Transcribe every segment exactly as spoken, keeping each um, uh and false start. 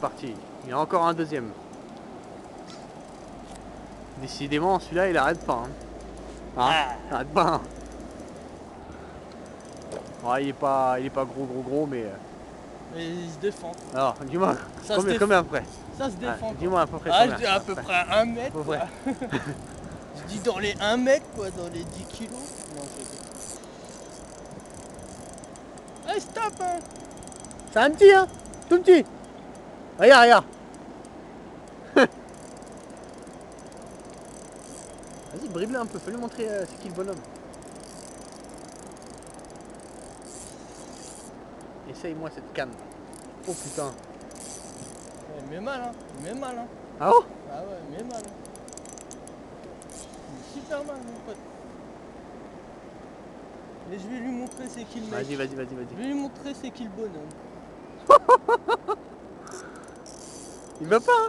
parti. Il y en a encore un deuxième. Décidément, celui-là, il arrête pas. Hein. Ah, il arrête pas. Hein. Ouais, il est pas, il est pas gros, gros, gros, mais. Mais il se défend. Alors, dis-moi, combien, déf... combien après? Ça se défend. Ah, dis-moi à peu près ah, combien. Je dis à peu près un mètre. Quoi. Je dis dans les un mètre, quoi, dans les dix kilos. Non, je dis. Allez, stop, hein. C'est un petit, hein. Tout petit. Regarde, regarde. Vas-y, brille-le un peu, fais-lui montrer euh, c'est qui le bonhomme. Essaye-moi cette canne. Oh putain. Il met mal, hein. Il met mal, hein. Ah oh. Ah ouais, il met mal. Hein. Il est super mal, mon pote. Mais je vais lui montrer c'est qui le mec. Vas-y, vas-y, vas-y, vas-y. Je vais lui montrer c'est qui le bonhomme. Il va pas, hein.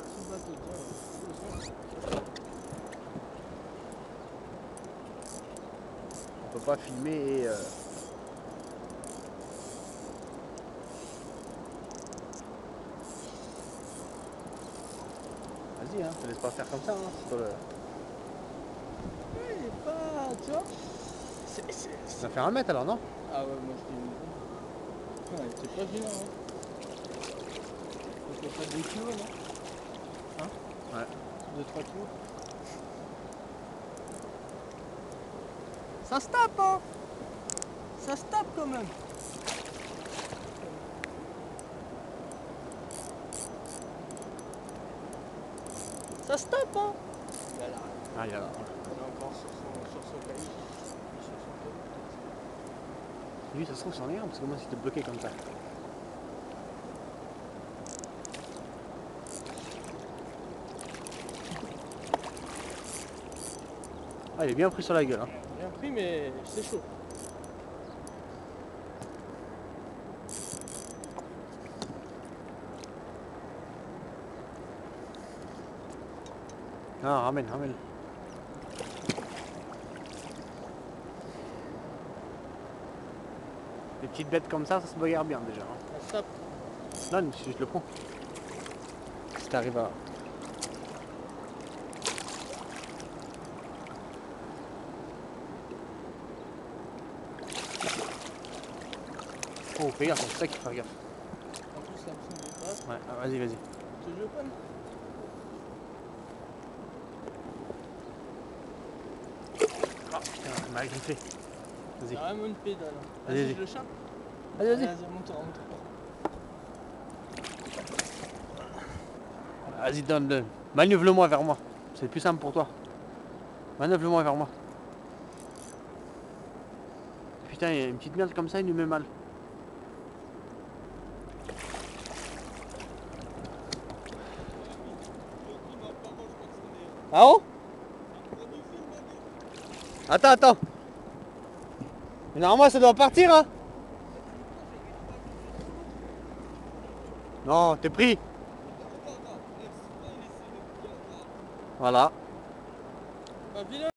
On peut pas filmer et... Euh... Vas-y, hein, te laisse pas faire comme ça, hein. C'est le... Ouais, il est pas... Tu vois c est, c est, Ça va faire un mètre alors, non? Ah ouais, moi je dis... Ouais, c'est pas vilain, hein. Ça fait deux kilos, non? Hein? Ouais. deux trois kilos. Ça se tape, hein. Ça se tape quand même. Ça se tape, hein. Il y a là. Ah, il y a là. Il est encore sur son, sur son cahier. Sur son cahier. Lui, ça se trouve, c'en est un, parce que moi, c'était bloqué comme ça. Ah, il est bien pris sur la gueule. Hein. Bien pris, mais c'est chaud. Ah, ramène, ramène. Les petites bêtes comme ça, ça se bagarre bien déjà. Hein. Ça se tape. Non, si je le prends. Si t'arrives à... Oh, fais gaffe, c'est ça qu'il faut faire gaffe. En plus, la petite dépasse. Ouais, ah, vas-y, vas-y. Tu veux pas? Oh putain, il m'a griffé. Vas-y. Il y a vraiment une pédale. Vas-y, Vas-y, vas-y. je le chope. Vas-y, vas-y. Vas-y, monte-toi, monte-toi. Vas-y, donne-le. Manœuvre-le-moi vers moi. C'est plus simple pour toi. Manœuvre-le-moi vers moi. Putain, il y a une petite merde comme ça, il nous met mal. Ah oh? Attends, attends. Mais normalement, ça doit partir, hein? Non, t'es pris. Voilà. Bah, vilain.